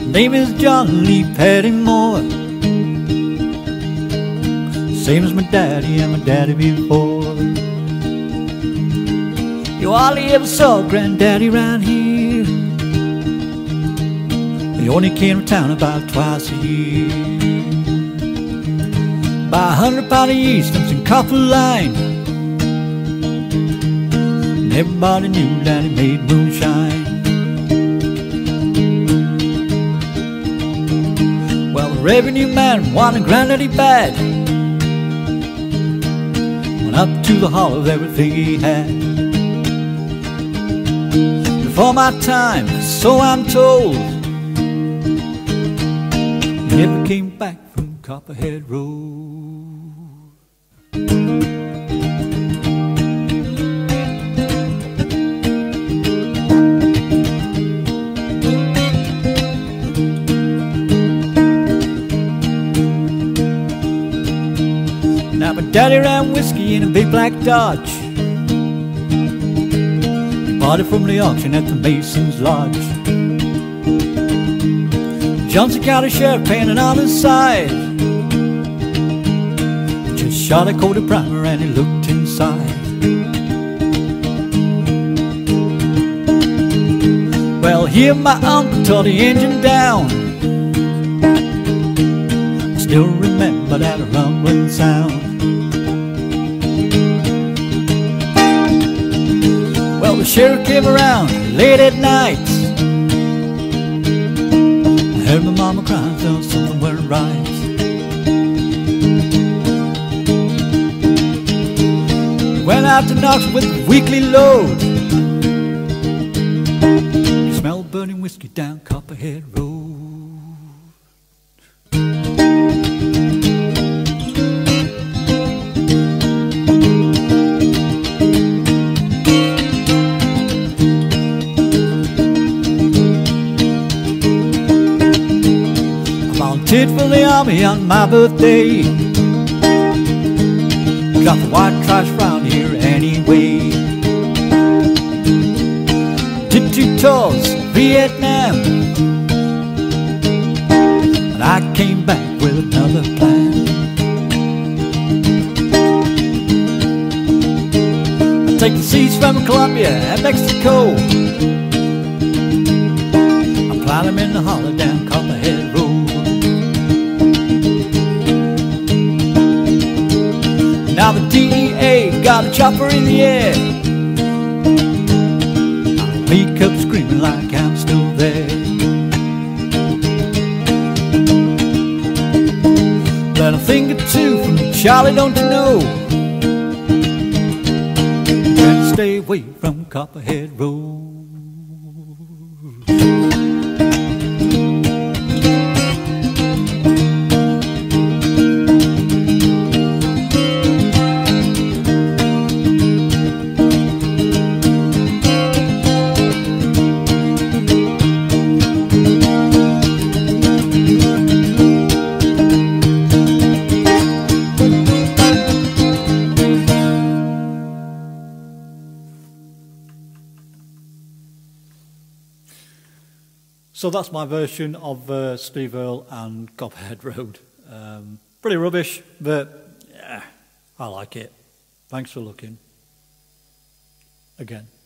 Name is John Lee Pettymore, same as my daddy and my daddy before. You hardly ever saw Granddaddy round here. He only came to town about twice a year. Buy 100 pound of yeast and some copper line, and everybody knew that he made moonshine. Well, the revenue man wanted Granddaddy bad, went up to the hall of everything he had. Before my time, so I'm told, he never came back from Copperhead Road. Now my daddy ran whiskey in a big black Dodge. He bought it from the auction at the Mason's Lodge. Johnson County Sheriff painted on his side, just shot a coat of primer and he looked inside. Well, here my uncle tore the engine down. I still remember that rumbling sound. Well, the sheriff came around late at night. I heard my mama crying, felt something weren't right. Went out to Knox with a weekly load. You smell burning whiskey down Copperhead Road. Volunteered for the army on my birthday. Got the white trash round here anyway. Did 2 tours, Vietnam, and I came back with another plan. I take the seas from Colombia and Mexico. I plow them in the hollow down Copperhead Road. Now the DEA got a chopper in the air. I wake up screaming like I'm still there. Let a thing or two from Charlie, don't you know? Try to stay away from Copperhead Road. So that's my version of Steve Earle and Copperhead Road. Pretty rubbish, but yeah, I like it. Thanks for looking. Again.